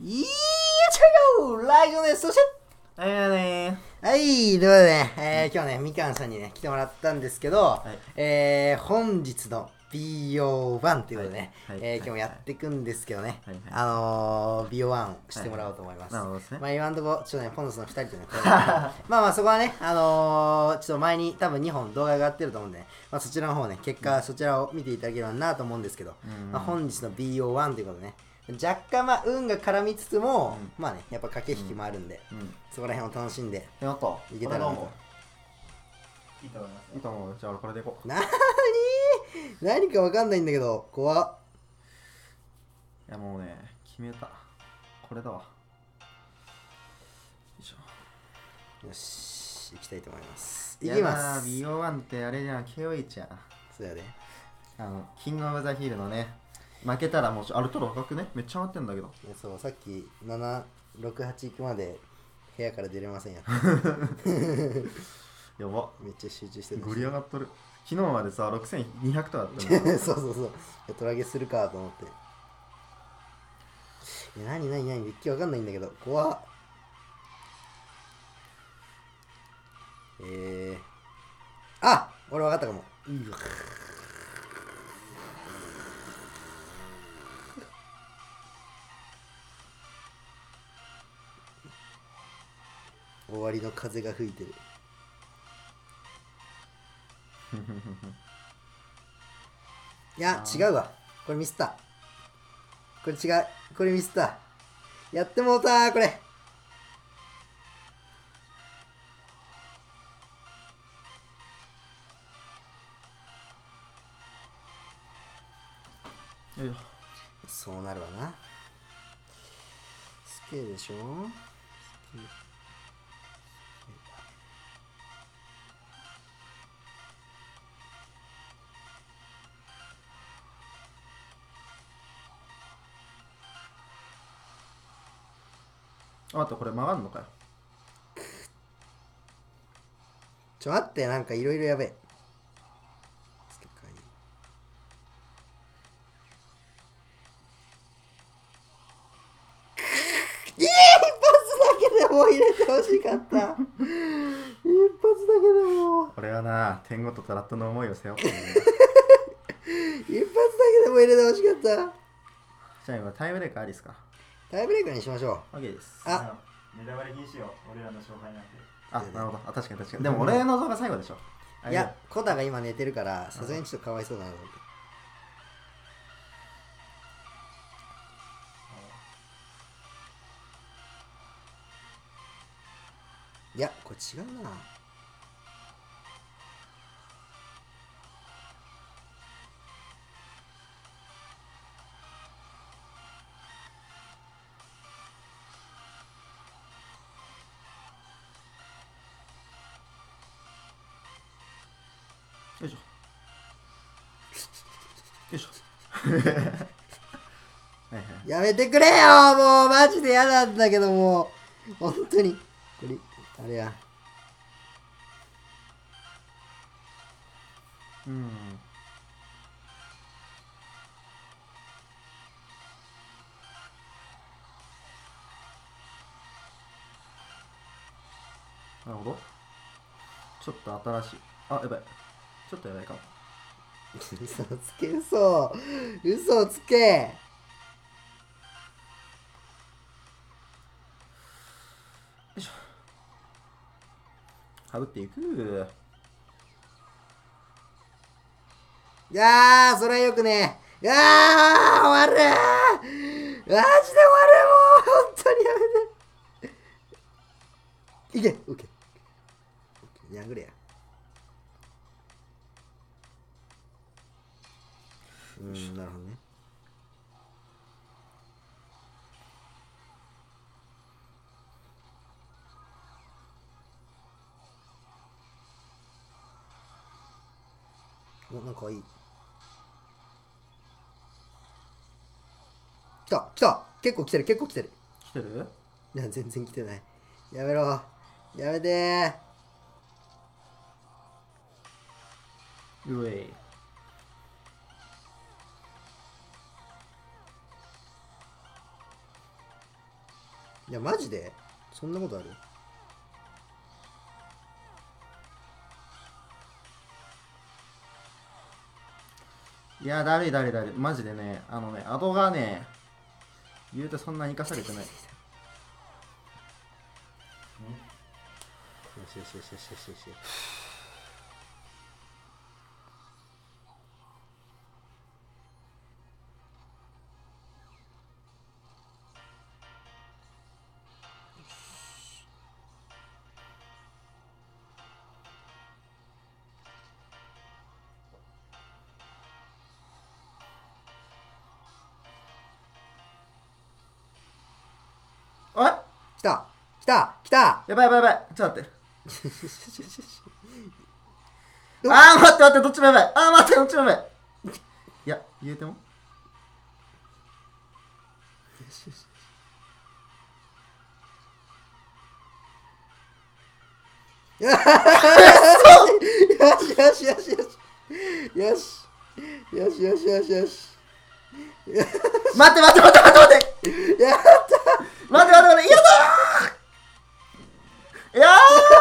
いやちゃうよラジオです。そしてはいねはい、ということでね、今日ね、みかんさんにね、来てもらったんですけど、本日の BO1 ということでね、今日もやっていくんですけどね、BO1 をしてもらおうと思います。 なるほどですね。 まあ今のところ、ちょっとね、ポンドスの2人とね、まあそこはね、ちょっと前に多分2本動画が上がってると思うんでね、まあそちらの方ね、結果そちらを見ていただければなと思うんですけど、まあ本日の BO1 ということでね、若干まあ運が絡みつつも、まあねやっぱ駆け引きもあるんで、そこら辺を楽しんでいけたらなと。 いいと思います。いいと思う。じゃあ俺これでいこう。 何かわかんないんだけど怖っ。 いやもうね決めた。これだわ。よいしょ。 よし行きたいと思います。 いきます。BO1 ってあれじゃん、KOH じゃん。 そうやで。 キングオブザヒールのね、負けたらもうアルトロ若くね、めっちゃ上がってんだけど。 そう、さっき768行くまで部屋から出れませんややば。 めっちゃ集中してる。 ゴリ上がっとる。昨日までさ6200とかだったのそうそうそう。トラゲするかと思って。いや何デッキわかんないんだけど怖っ。あ、俺わかったかも。終わりの風が吹いてるいや違うわ、これミスった。これ違う、これミスった。やってもうたーこれ。 よいしょ。 そうなるわな。スケでしょ。 あとこれ曲がんのかよ。 待って、なんかいろいろやべえ。一発だけでも入れてほしかった一発だけでも。 これはな、天狗とトラットの思いを背負ってる、ね、 一発だけでも入れてほしかった。 じゃあ今タイムブレーカーありですか。 タイムブレーカーにしましょう。 OK です。 ネタバレ禁止よ、俺らの勝敗なんて。 あ、なるほど。あ、確かに確かに。でも俺の動画最後でしょ。 いや、コタが今寝てるからさすがにちょっとかわいそうだなと思って。いや、これ違うな。 よいしょ。よいしょ。はいはい。 やめてくれよもうマジで嫌なんだけどもう本当にこれあれや。 なるほど。ちょっと新しい。あ、やばい。ちょっとやばいかも。 嘘つけ、嘘つけ。 よいしょ。かぶっていく。 いやーそれはよくねえ。いやー終わるーマジで終わる。もう本当にやめて。いけ、オッケー。やぐれや。なるほどね。お、なんかいい。来た結構来てる。 来てる？ いや全然来てない。やめろ、やめてー。うえい。 いやマジでそんなことある？ いや、だるい。マジでね、アドがね、言うてそんなに生かされてない。 よしよしよしよしよしよし。 あ来た来た来た。 やばい。ちょっと待って。あー、待って、どっちもやばい。あー、待って、どっちもやばい。いや、言うてもよしよしよしよしよしよしよしよしよし。 待って。 やった待って、やだーいや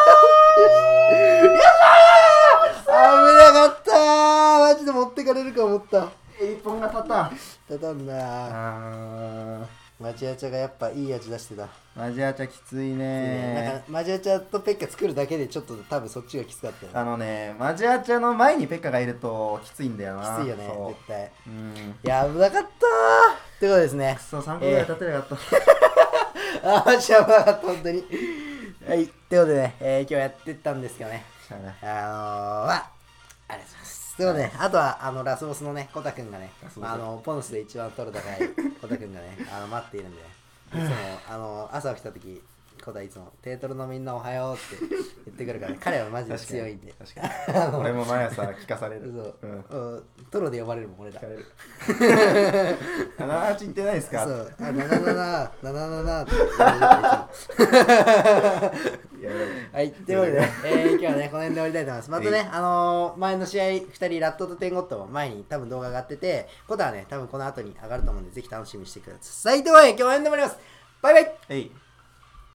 危なかったー。マジで持ってかれるか思った。 ー一本が立ったたたんだ。 あマジアチャがやっぱいい味出してた。 マジアチャきついねなんかマジアチャとペッカ作るだけでちょっと多分そっちがきつかったよね。 マジアチャの前にペッカがいるときついんだよな。 きついよねそう絶対。 うんいや危なかったーってことですね。 くそ、3個ぐらい立てなかった、 マジ危なかった本当に。はい、ということでね、今日やってったんですけどね。 しゃあないまあ、ありがとうございます。ということでね、あとはラスボスのね、コタくんがね、ポンスで一番取る高いコタくんがね、待っているんで、いつも朝起きた時、コタいつもテートルのみんなおはようって言ってくるから、ね、彼はマジで強いんで。 確かに俺も毎朝聞かされる。 そう、トロで呼ばれるもん、俺ら。 聞かれる。78言ってないですか？ そう、77って言われるはい、というわけで、今日はね、この辺で終わりたいと思います。またね、前の試合、2人、ラットとテンゴットも前に多分動画上がってて、コタはね、多分この後に上がると思うんで、ぜひ楽しみにしてください。というわけで、今日はこの辺で終わります。バイバイ。 はい。